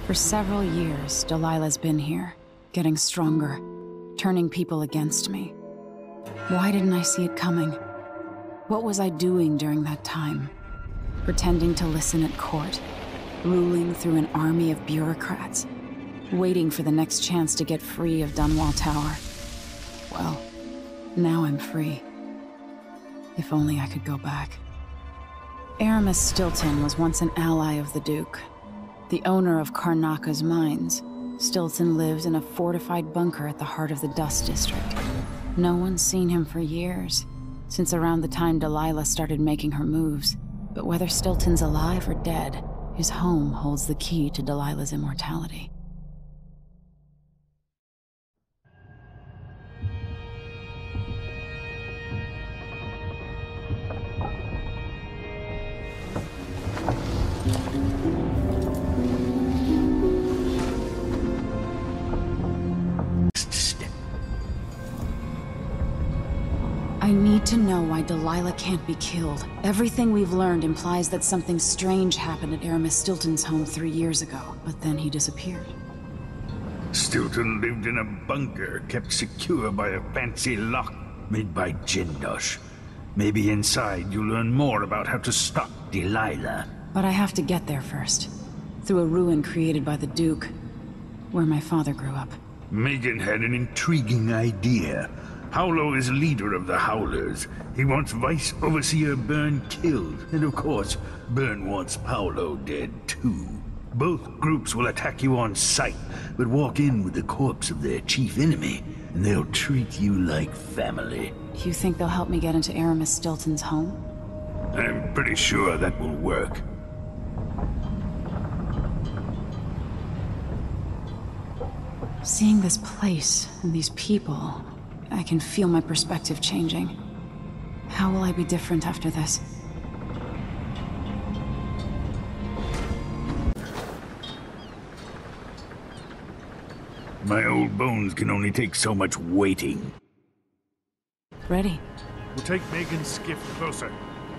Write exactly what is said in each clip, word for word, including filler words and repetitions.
For several years, Delilah's been here, getting stronger, turning people against me. Why didn't I see it coming? What was I doing during that time? Pretending to listen at court, ruling through an army of bureaucrats, waiting for the next chance to get free of Dunwall Tower. Well, now I'm free. If only I could go back. Aramis Stilton was once an ally of the Duke. The owner of Karnaca's mines, Stilton lived in a fortified bunker at the heart of the Dust District. No one's seen him for years, since around the time Delilah started making her moves. But whether Stilton's alive or dead, his home holds the key to Delilah's immortality. I need to know why Delilah can't be killed. Everything we've learned implies that something strange happened at Aramis Stilton's home three years ago, but then he disappeared. Stilton lived in a bunker kept secure by a fancy lock made by Jindosh. Maybe inside you'll learn more about how to stop Delilah. But I have to get there first. Through a ruin created by the Duke, where my father grew up. Megan had an intriguing idea. Howlo is leader of the Howlers. He wants Vice Overseer Byrne killed, and of course, Byrne wants Paolo dead too. Both groups will attack you on sight, but walk in with the corpse of their chief enemy, and they'll treat you like family. You think they'll help me get into Aramis Stilton's home? I'm pretty sure that will work. Seeing this place and these people, I can feel my perspective changing. How will I be different after this? My old bones can only take so much waiting. Ready. We'll take Megan's skiff closer.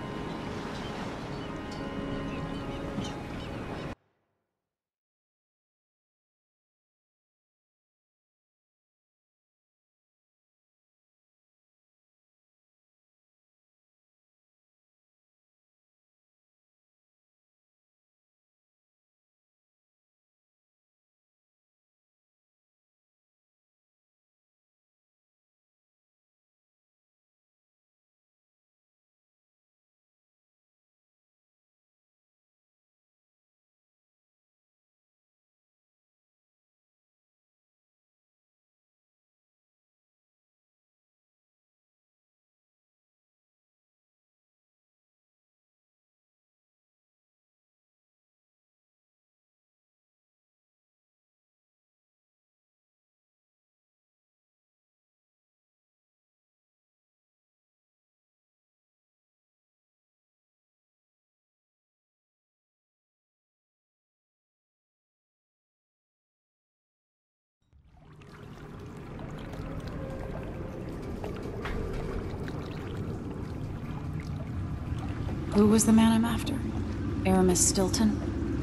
Who was the man I'm after? Aramis Stilton?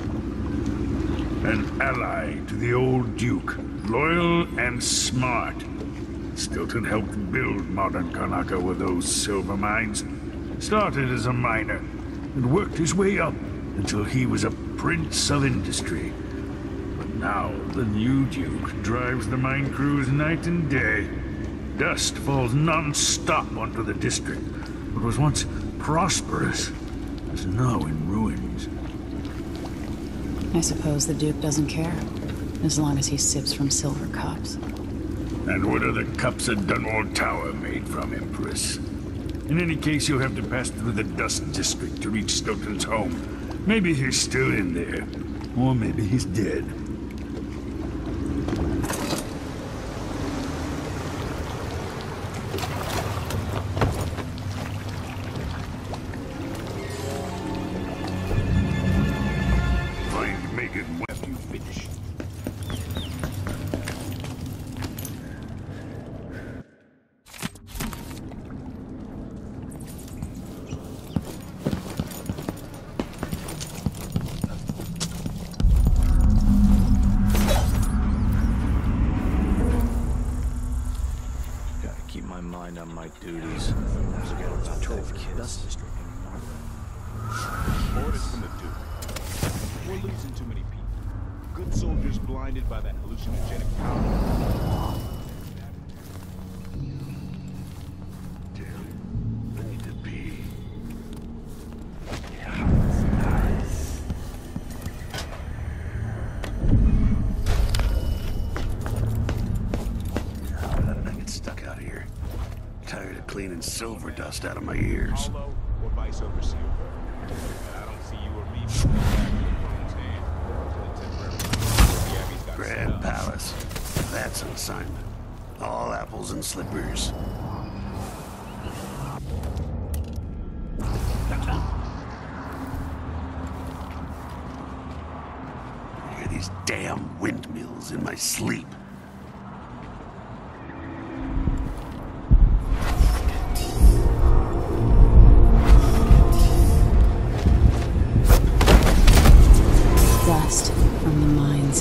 An ally to the old Duke, loyal and smart. Stilton helped build modern Karnaca with those silver mines. Started as a miner, and worked his way up until he was a prince of industry. But now, the new Duke drives the mine crews night and day. Dust falls non-stop onto the district. What was once prosperous is now in ruins. I suppose the Duke doesn't care, as long as he sips from silver cups. And what are the cups at Dunwall Tower made from, Empress? In any case, you'll have to pass through the Dust District to reach Stilton's home. Maybe he's still in there, or maybe he's dead. up my duties. Forget about twelve kids. Orders from the Duke. We're losing too many people. Good soldiers blinded by that hallucinogenic powder. Damn. I need to pee. Cleaning silver dust out of my ears. Paulo or Vice Overseer Bird. I don't see you or me moving back to the Queen's hand. To the temporary Grand Palace. That's an assignment. All apples and slippers. I hear these damn windmills in my sleep. Dust from the mines.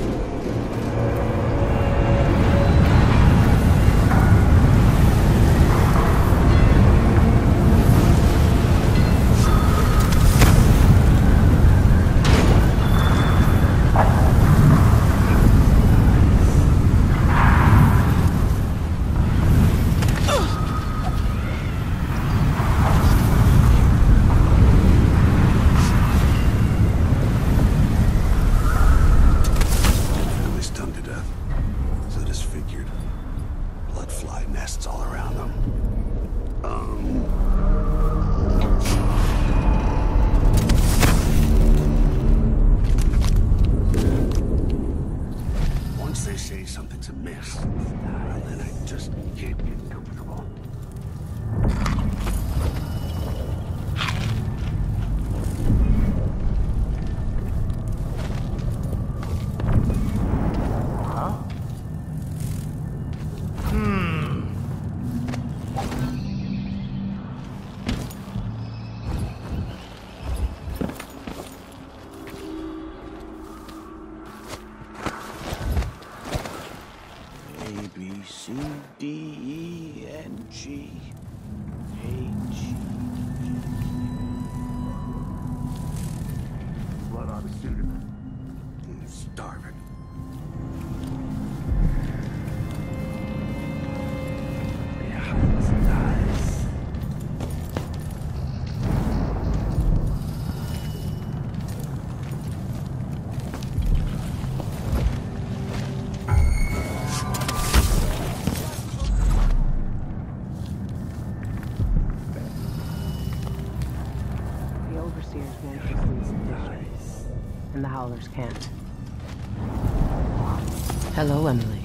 C, D, E, N, G, H. Blood on the suit. I'm starving. Yeah, it's nice. And the Howlers can't. Hello, Emily.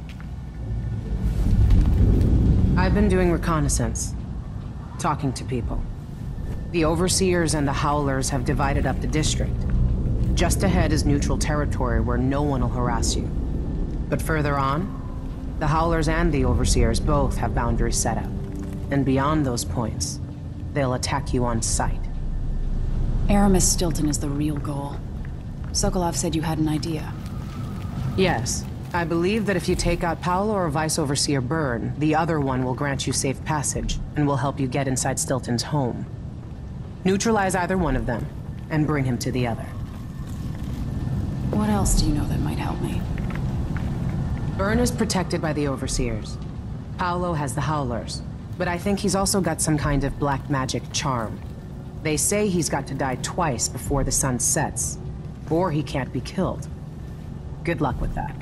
I've been doing reconnaissance, talking to people. The Overseers and the Howlers have divided up the district. Just ahead is neutral territory where no one will harass you. But further on, the Howlers and the Overseers both have boundaries set out. And beyond those points, they'll attack you on sight. Aramis Stilton is the real goal. Sokolov said you had an idea. Yes. I believe that if you take out Paolo or Vice Overseer Byrne, the other one will grant you safe passage, and will help you get inside Stilton's home. Neutralize either one of them, and bring him to the other. What else do you know that might help me? Byrne is protected by the Overseers. Paolo has the Howlers, but I think he's also got some kind of black magic charm. They say he's got to die twice before the sun sets, or he can't be killed. Good luck with that.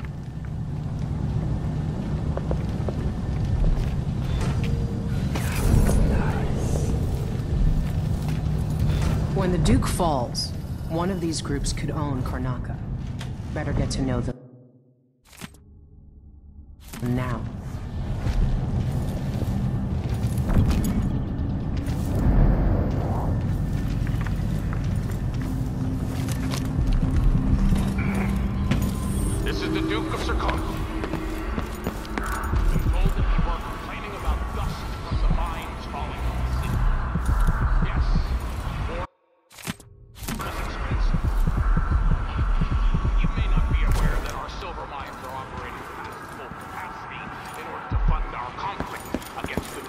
When the Duke falls, one of these groups could own Karnaca. Better get to know them now. This is the Duke of Sarkona. I'm told that you are complaining about dust from the mines falling on the city. Yes. More less expensive. You may not be aware that our silver mines are operating past full capacity in order to fund our conflict against the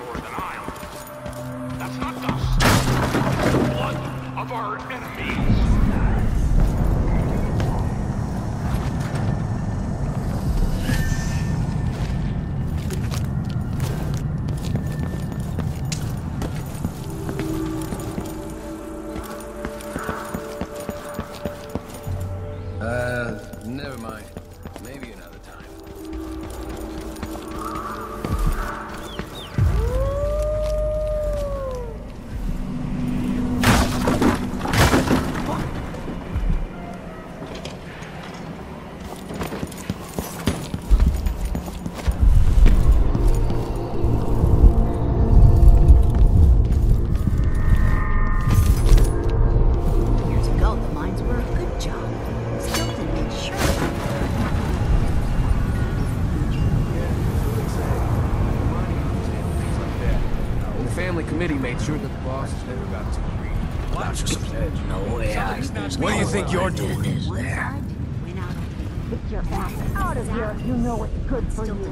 mind. Maybe another time. Sure that the boss has never got too greedy. That's just a pledge. No way. What do you think you're doing? There. Get your ass out of here if you know what's good for you.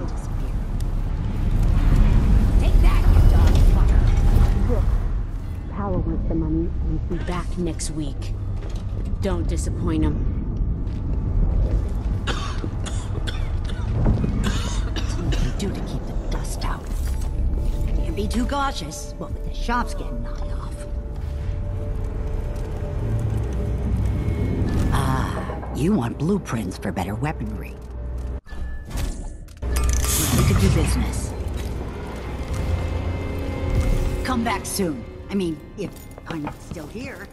Take that, you dog fucker. Look, Paolo wants the money and he'll be back next week. Don't disappoint him. That's what you do to keep the dust out. Can't be too cautious. What with the shops getting knocked off. Ah, you want blueprints for better weaponry. We could do business. Come back soon. I mean, if I'm still here.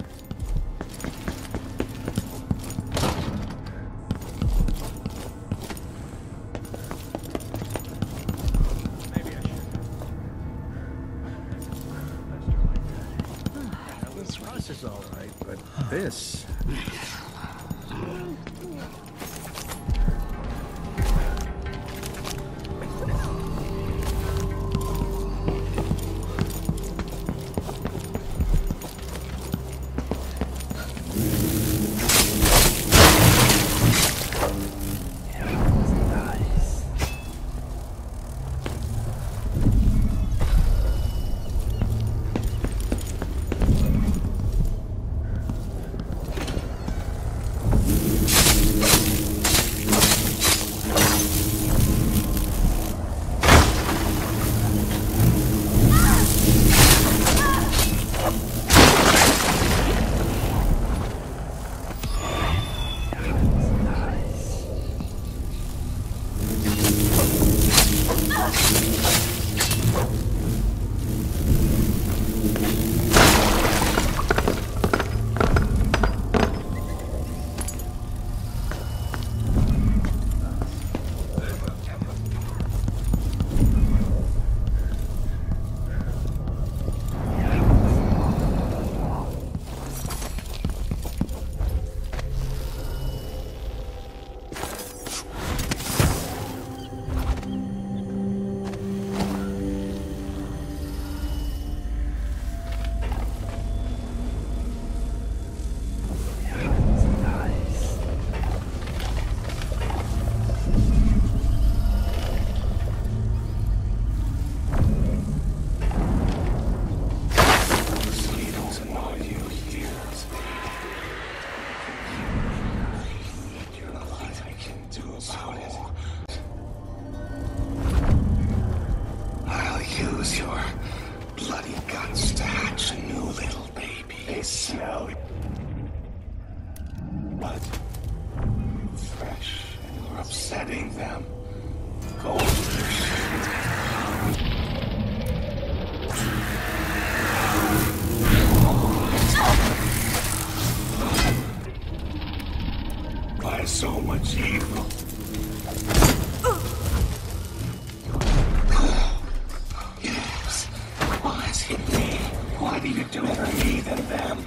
This is all right, but this... So much evil. Yes. Why is it me? Why do you do it for me than them?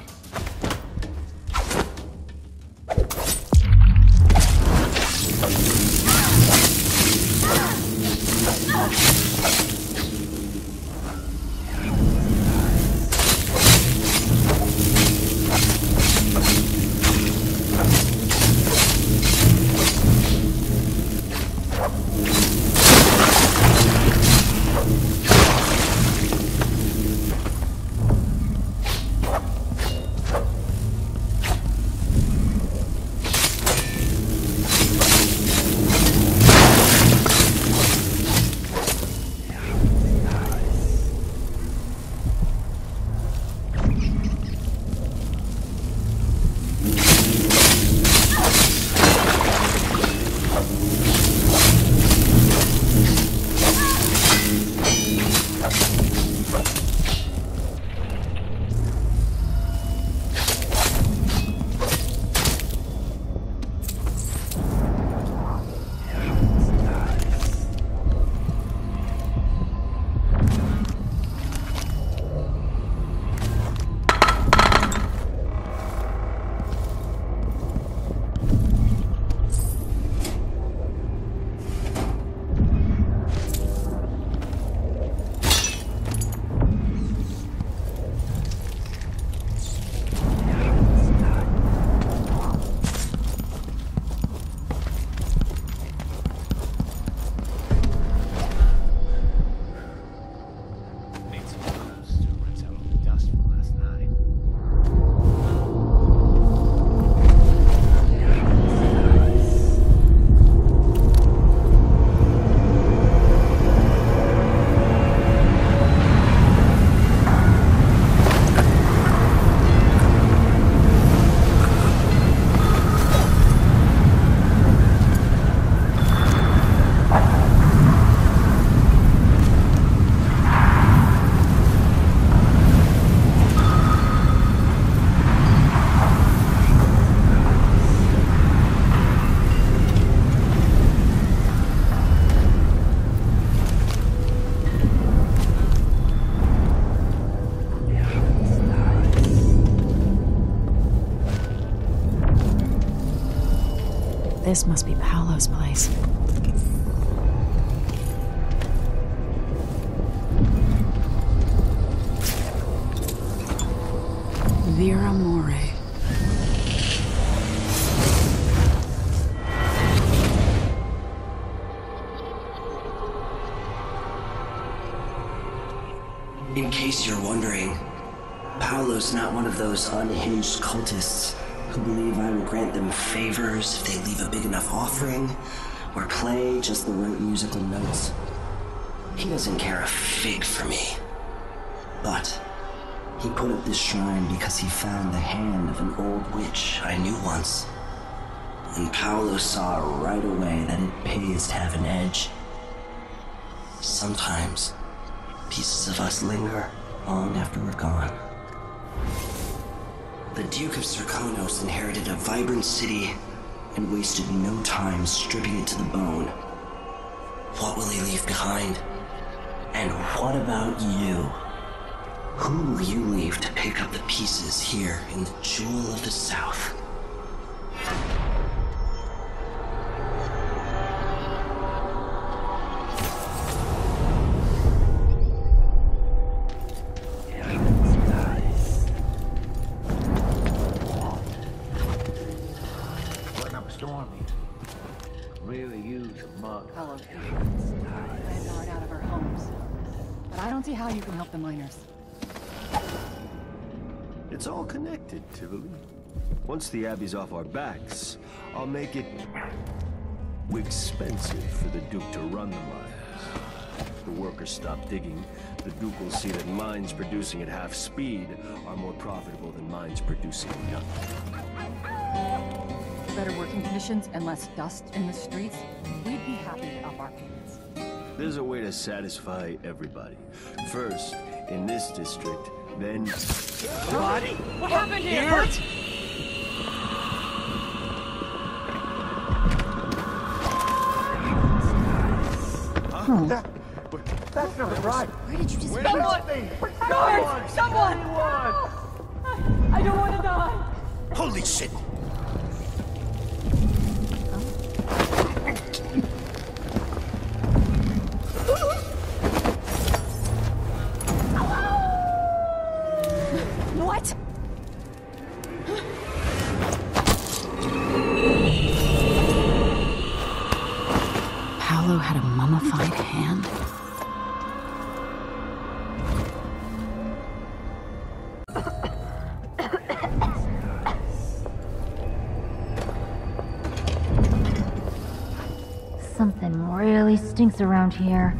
This must be Paolo's place. Vera More. In case you're wondering, Paolo's not one of those unhinged cultists who believe I will grant them favors if they leave a big enough offering or play just the right musical notes. He doesn't care a fig for me. But he put up this shrine because he found the hand of an old witch I knew once. And Paolo saw right away that it pays to have an edge. Sometimes pieces of us linger long after we're gone. The Duke of Serkonos inherited a vibrant city and wasted no time stripping it to the bone. What will he leave behind? And what about you? Who will you leave to pick up the pieces here in the Jewel of the South? Landguard out of our homes. But I don't see how you can help the miners. It's all connected, Tivoli. Once the Abbey's off our backs, I'll make it expensive for the Duke to run the mines. If the workers stop digging, the Duke will see that mines producing at half speed are more profitable than mines producing nothing. Better working conditions and less dust in the streets, we'd be happy to up our payments. There's a way to satisfy everybody. First, in this district, then... What? What happened here? What? Hmm. That, that's not right. Where did you just Where go? did Guards! Someone! I don't want to die! Holy shit! What? Paolo had a mummified hand. Something really stinks around here.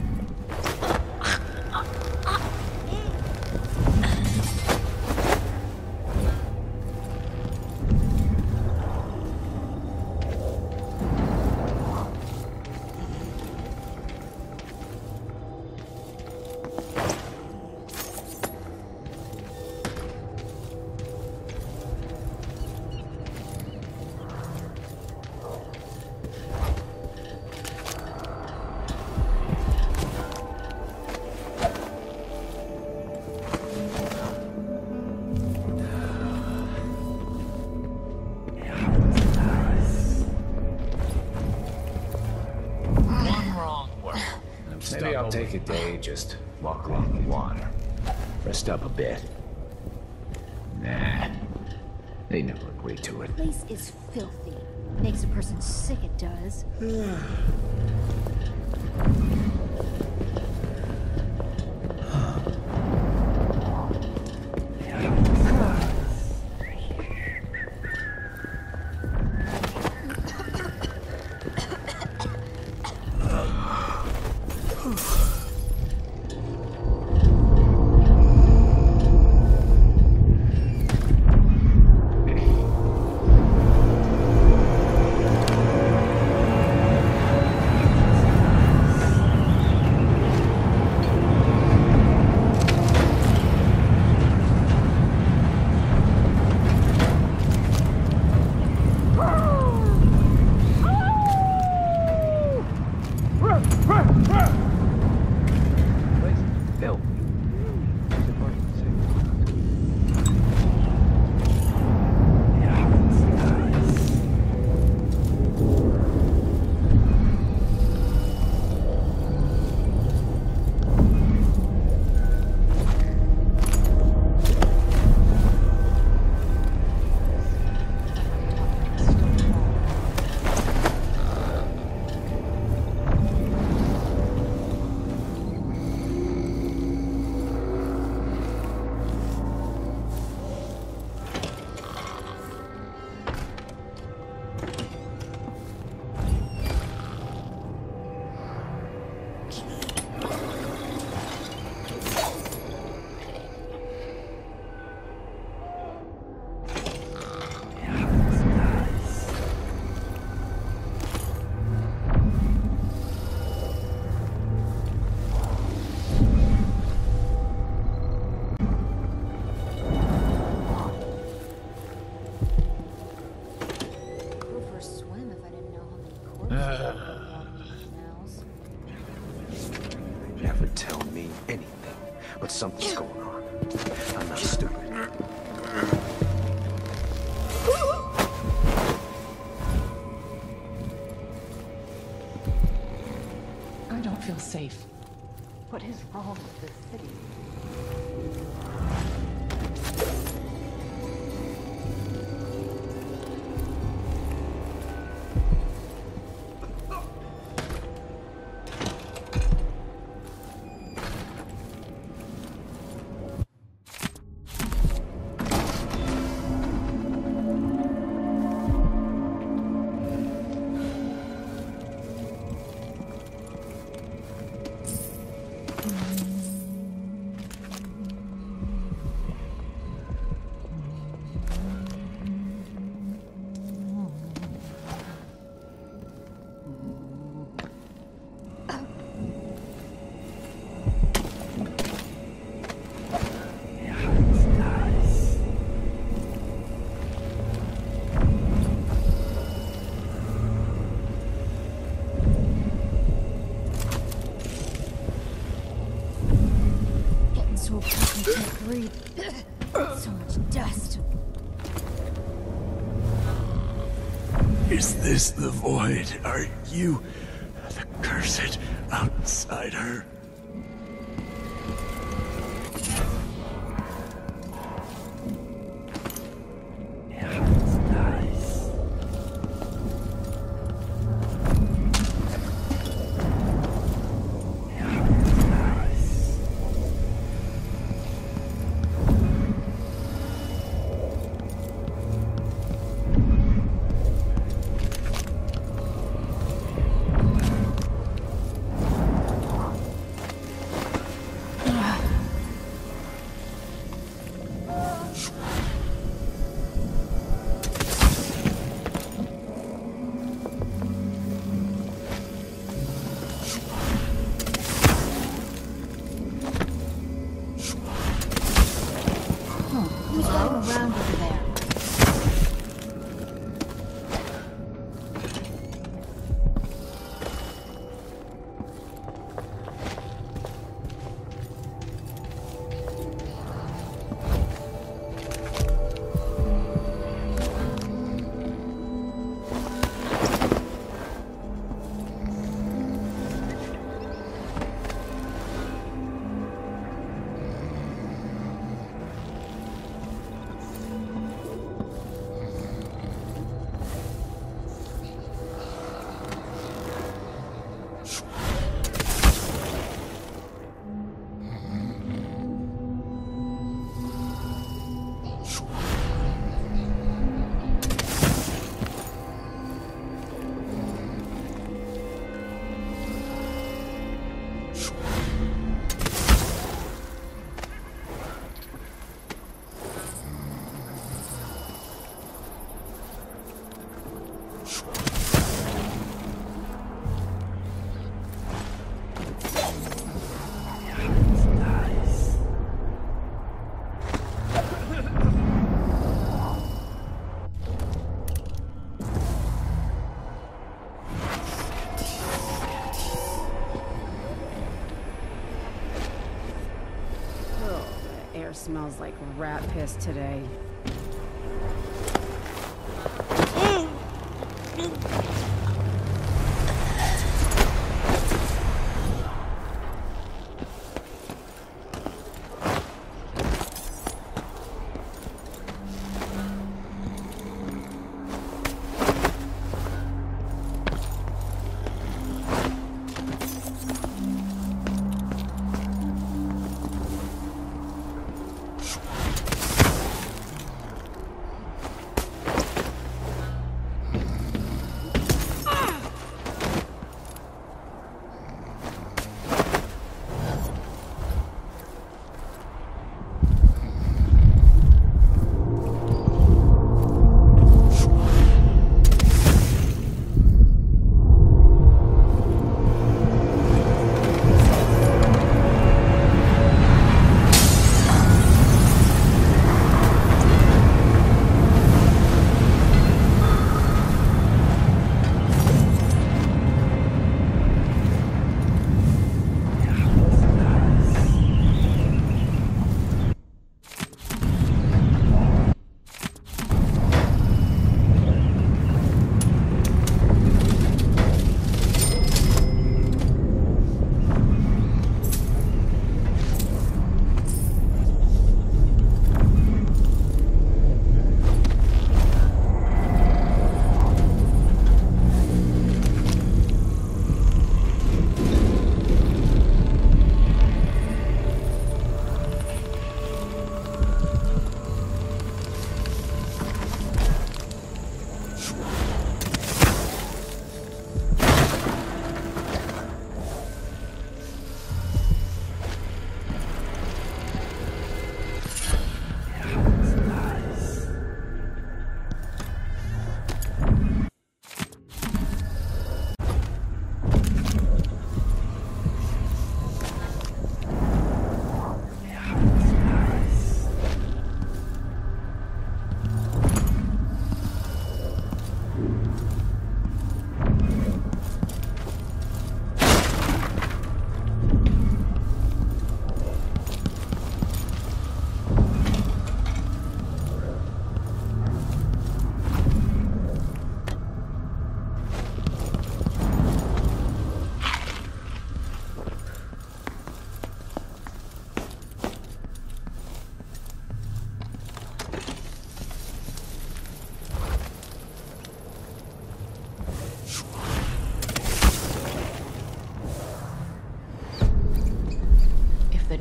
Maybe I'll take a day, just walk along the water. Rest up a bit. Nah. They never agree to it. The place is filthy. Makes a person sick, it does. Never tell me anything, but something's going on. I'm not stupid. I don't feel safe. What is wrong with this city? So much dust. Is this the void? Are you the cursed outsider? Smells like rat piss today.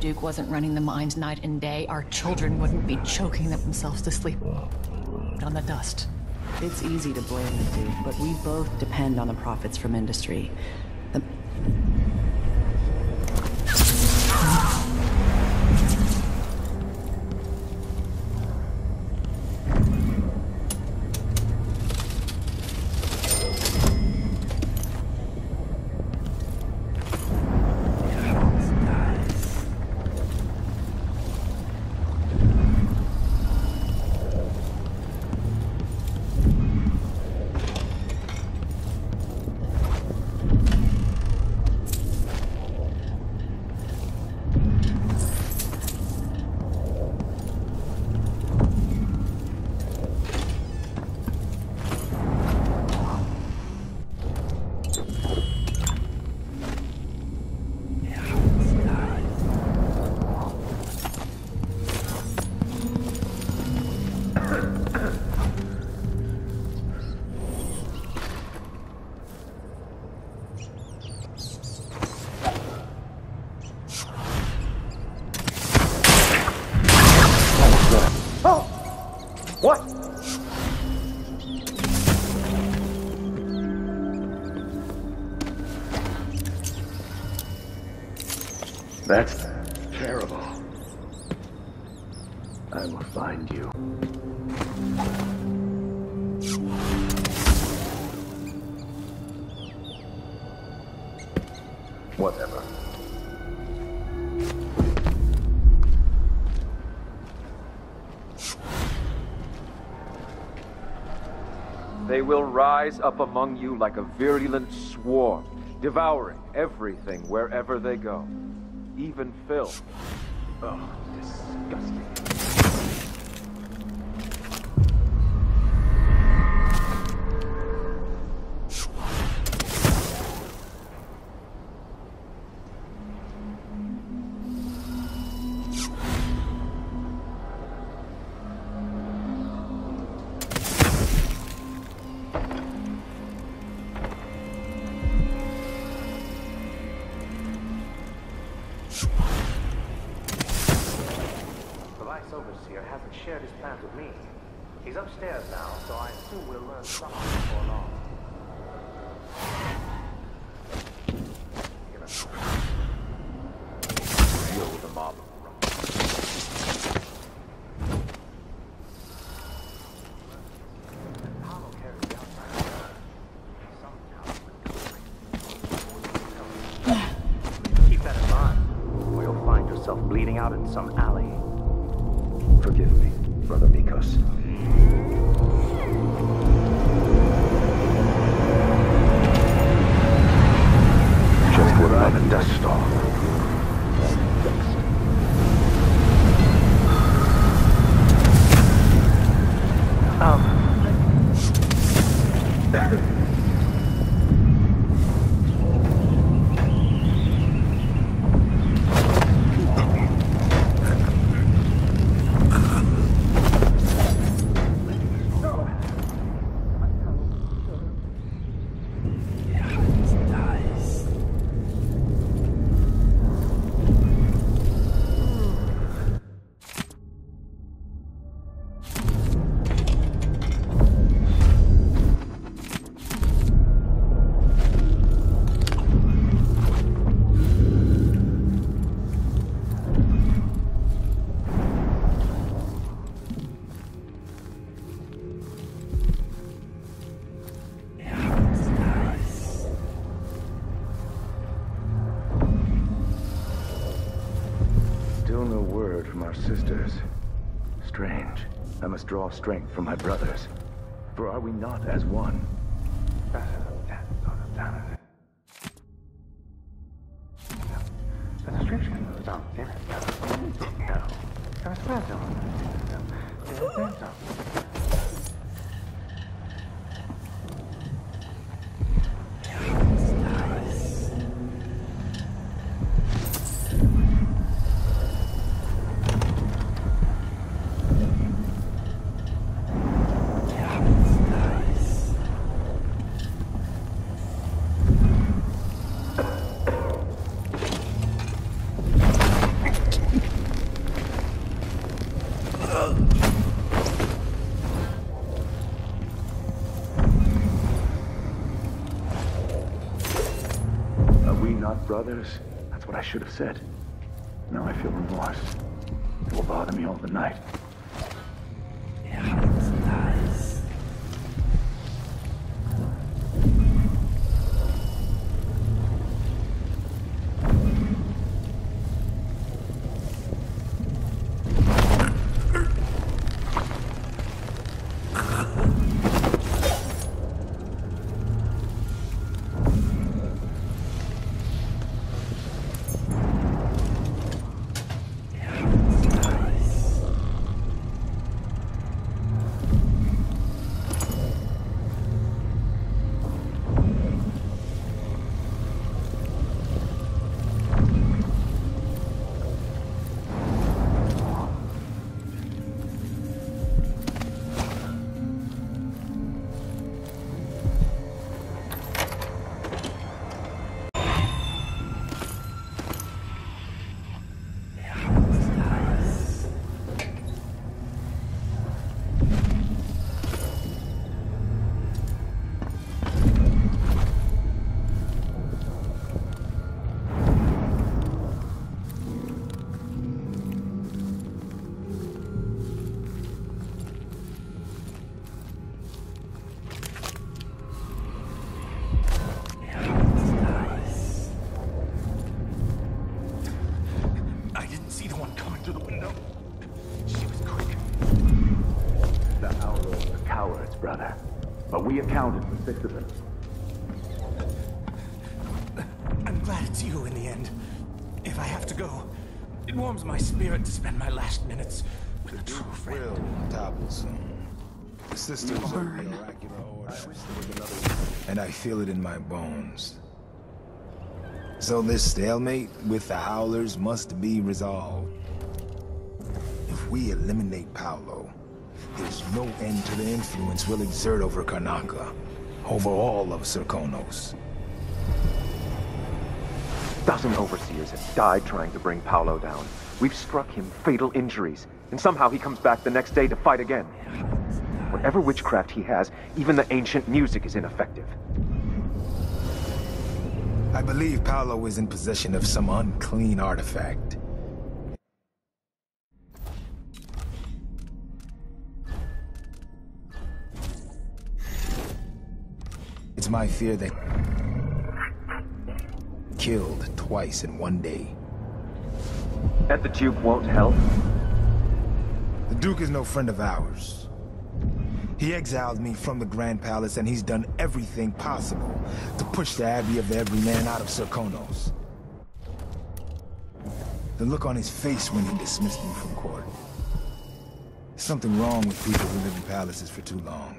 Duke wasn't running the mines night and day, our children wouldn't be choking themselves to sleep on the dust. It's easy to blame the Duke, but we both depend on the profits from industry. The That's terrible. I will find you. Whatever. They will rise up among you like a virulent swarm, devouring everything wherever they go. Even filth. Oh, disgusting. Overseer hasn't shared his plans with me. He's upstairs now, so I assume we'll learn something before long. Deal with the mob. Keep that in mind, or you'll find yourself bleeding out in some alley. Forgive me, Brother Mikos. Just what I'm a Death Star. Um. Still no word from our sisters. Strange. I must draw strength from my brothers. For are we not as one? The description goes on in it. No. There's friends on it. There's friends on it. we not brothers? That's what I should have said. Now I feel remorse. It will bother me all the night. Yeah, it's nice. We accounted for six of them. I'm glad it's you in the end. If I have to go, it warms my spirit to spend my last minutes with a true friend. Will topple soon. The systems of the oracular order, and I feel it in my bones. So this stalemate with the Howlers must be resolved. If we eliminate Paolo, there's no end to the influence we'll exert over Karnaca, over all of Serkonos. A dozen overseers have died trying to bring Paolo down. We've struck him fatal injuries, and somehow he comes back the next day to fight again. Whatever witchcraft he has, even the ancient music is ineffective. I believe Paolo is in possession of some unclean artifact. It's my fear that killed twice in one day. And the Duke won't help? The Duke is no friend of ours. He exiled me from the Grand Palace, and he's done everything possible to push the Abbey of the Everyman out of Serkonos. The look on his face when he dismissed me from court. There's something wrong with people who live in palaces for too long.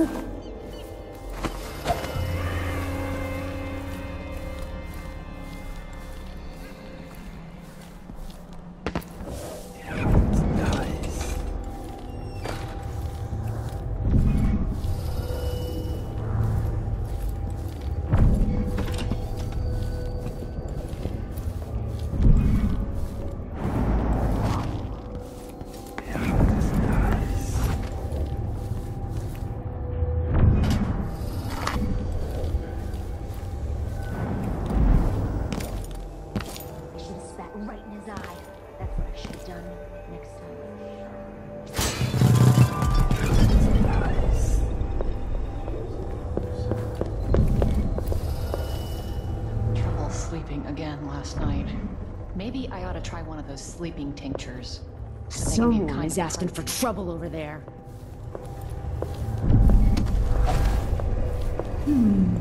Maybe I ought to try one of those sleeping tinctures. Someone is asking for trouble over there. Hmm.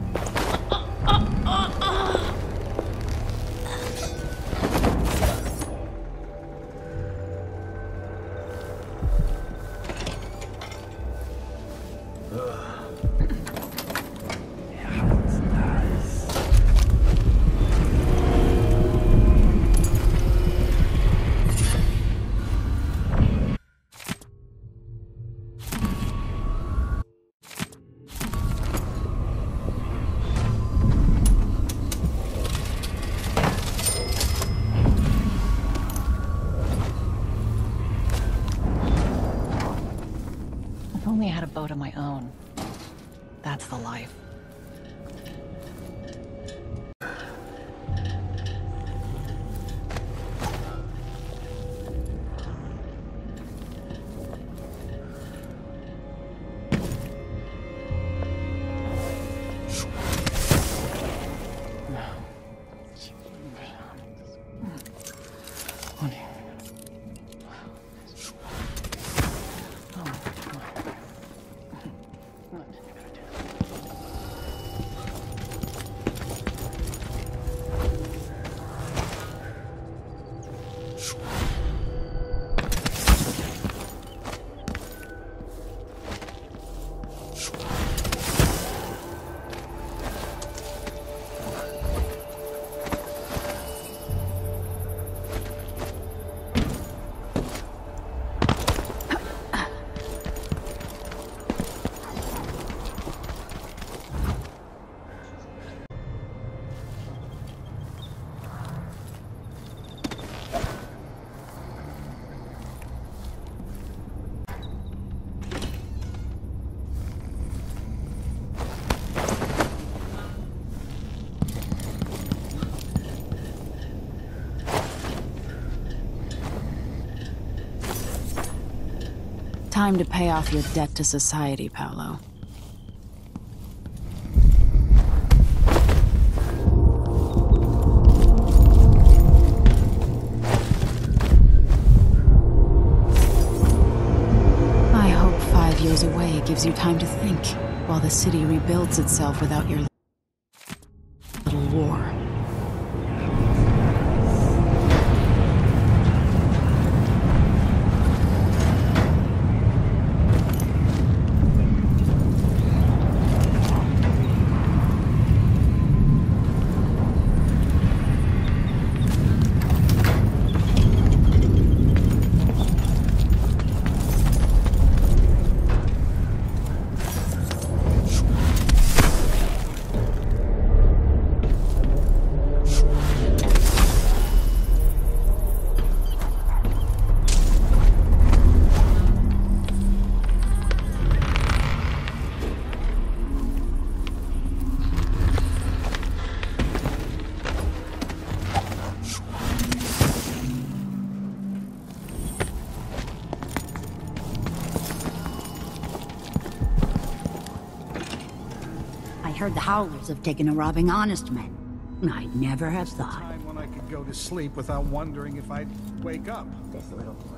I had a boat of my own. That's the life. Time to pay off your debt to society, Paolo. I hope five years away gives you time to think, while the city rebuilds itself without your little war. I heard the Howlers have taken to robbing honest men. I'd never have thought. Time when I could go to sleep without wondering if I'd wake up. This little horse.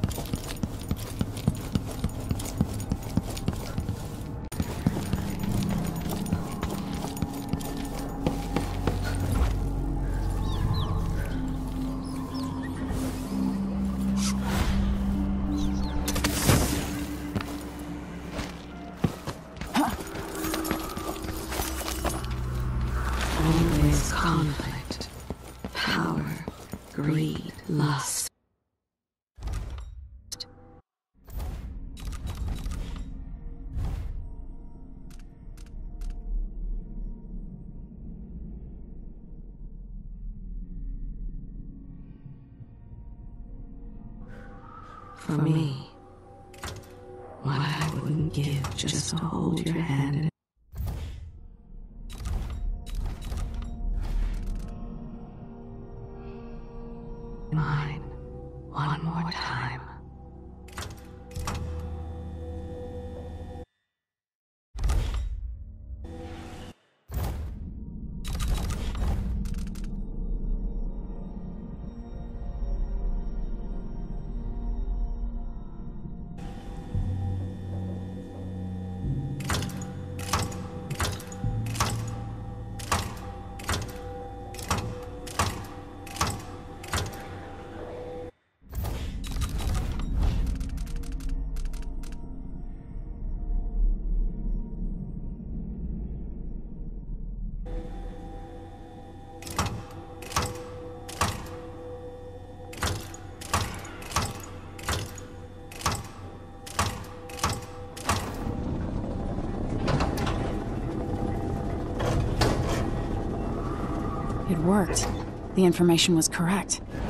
Always conflict, power, greed, lust. For me, what I wouldn't give just to hold your hand. Mine, one more time. It worked. The information was correct.